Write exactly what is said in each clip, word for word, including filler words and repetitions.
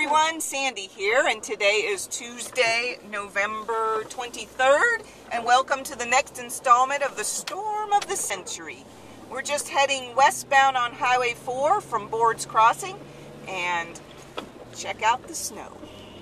everyone, Sandy here, and today is Tuesday, November twenty-third, and welcome to the next installment of the Storm of the Century. We're just heading westbound on Highway four from Boards Crossing, and check out the snow.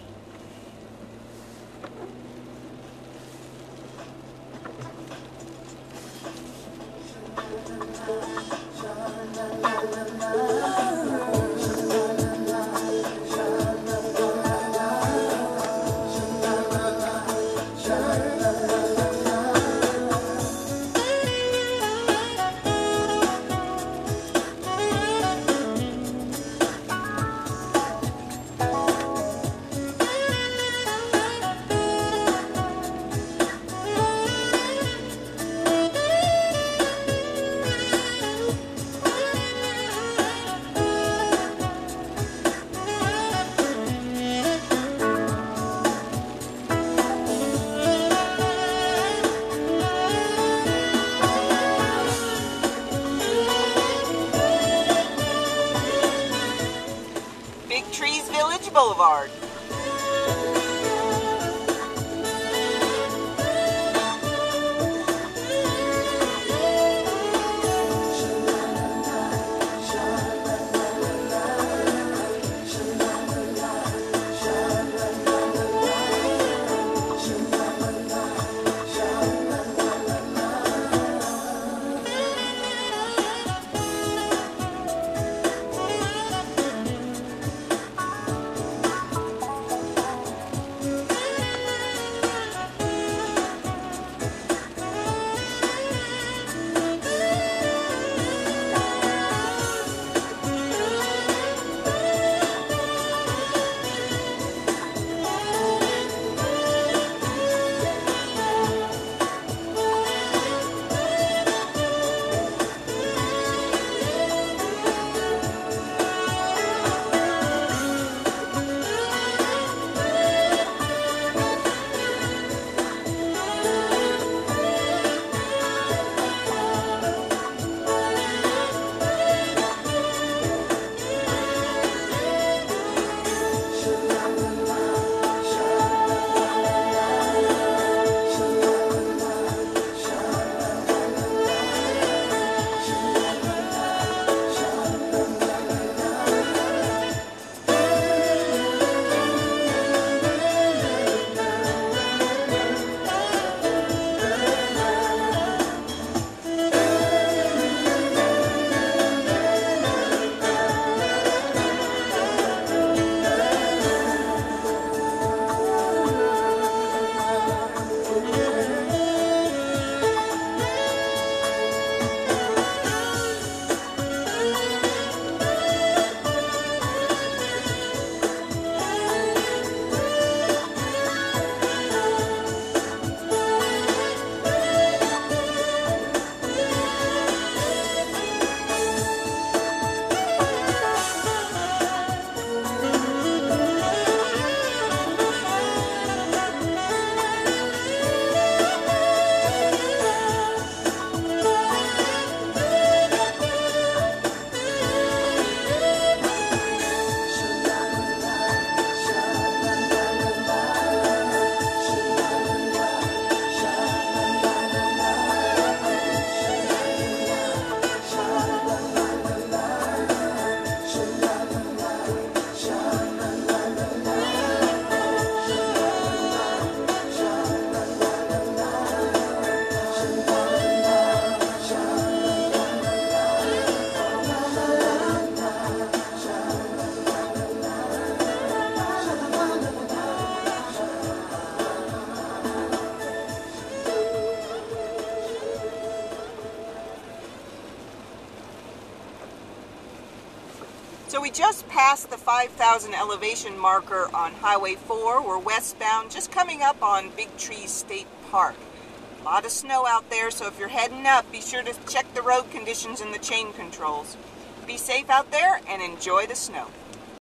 Big Trees Village Boulevard. So we just passed the five thousand elevation marker on Highway four. We're westbound, just coming up on Big Trees State Park. A lot of snow out there, so if you're heading up, be sure to check the road conditions and the chain controls. Be safe out there and enjoy the snow.